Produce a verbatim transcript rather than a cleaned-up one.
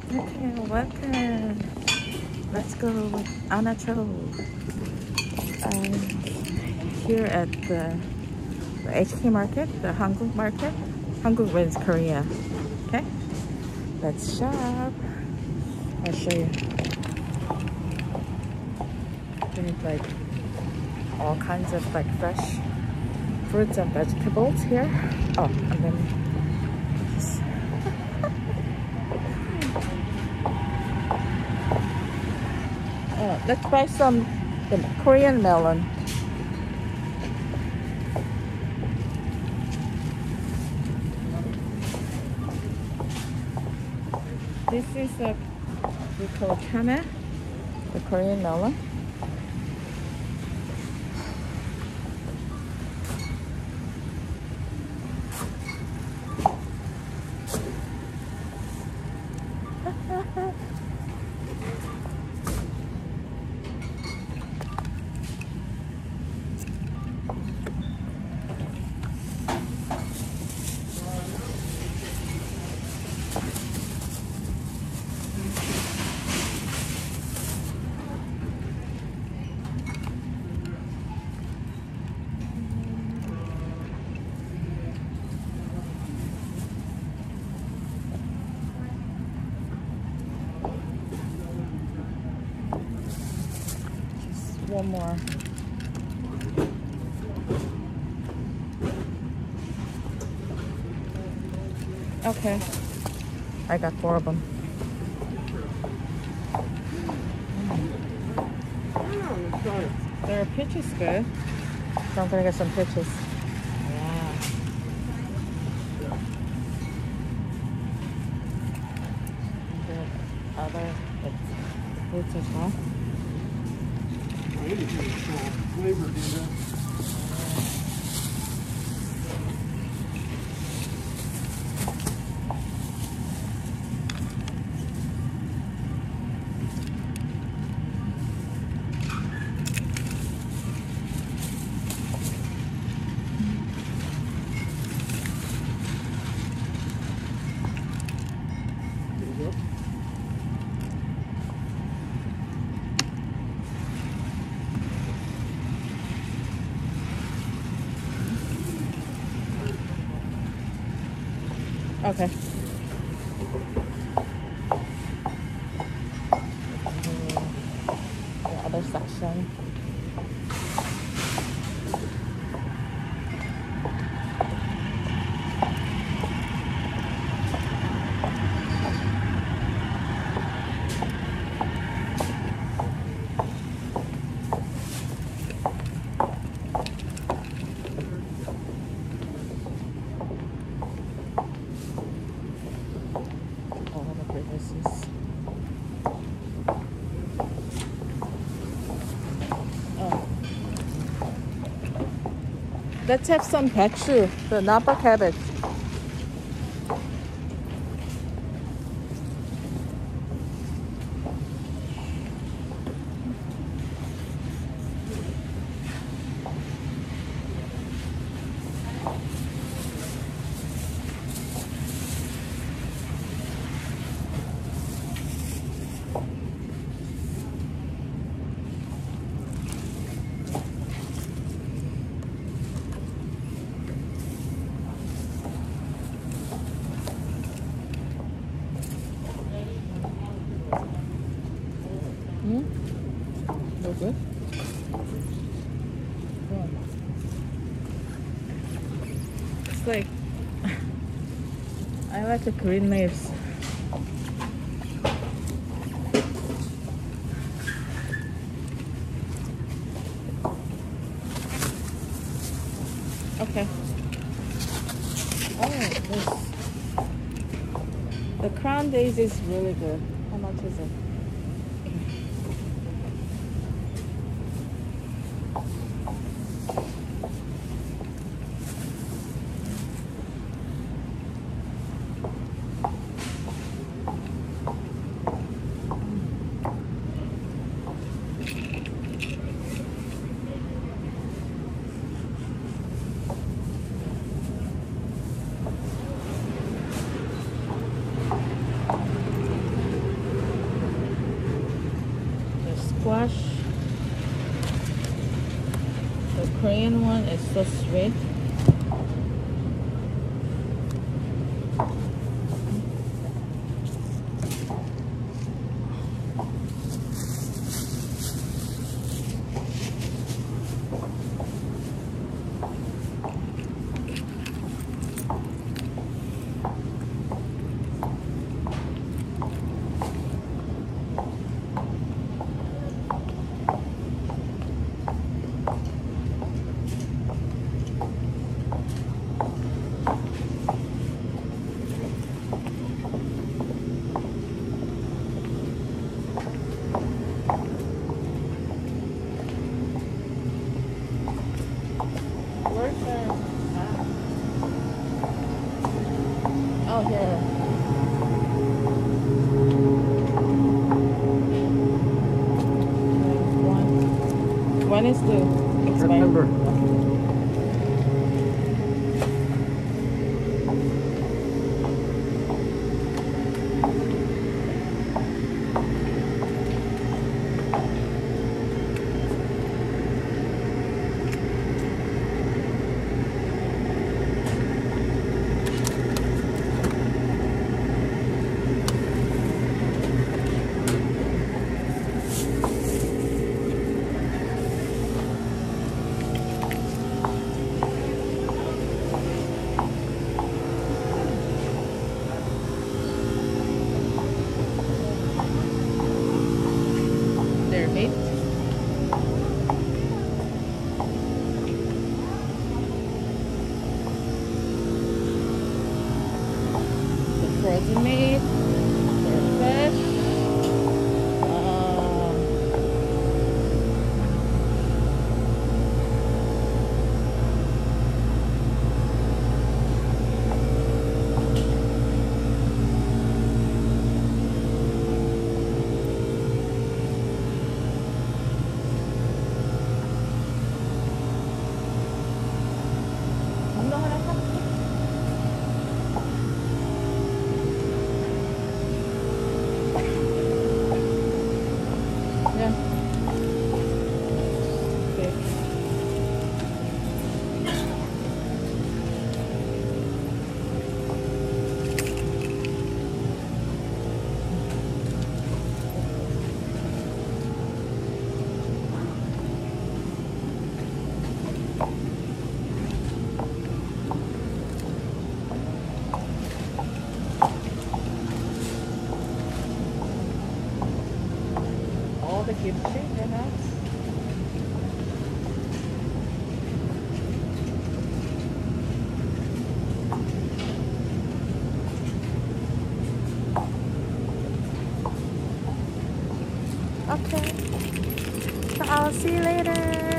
Okay, welcome. Let's go with Anna Cho. Um, here at the, the H K market, the Hankook market. Hankook means Korea. Okay, let's shop. I'll show you. There's like all kinds of like fresh fruits and vegetables here. Oh, and then just uh, let's buy some the Korean melon. This is a we call kame, the Korean melon. One more. Okay, I got four of them. Their peach is good, so I'm gonna get some peaches. Yeah. The other fruits as well. Flavor data. Okay. The other section. Let's have some 배추, the napa cabbage. Hmm? They're good? Yeah. It's like, I like the green leaves. Okay. Oh, this. The crown daisy is really good. How much is it? squash. The Korean one is so sweet. Where's the... Ah. Oh, here. One. When is the expiry? September. Their meat. The frozen meat. Their fish. Um, ano hanap ka? Yeah. Okay. All the kimchi they have. Okay. So I'll see you later.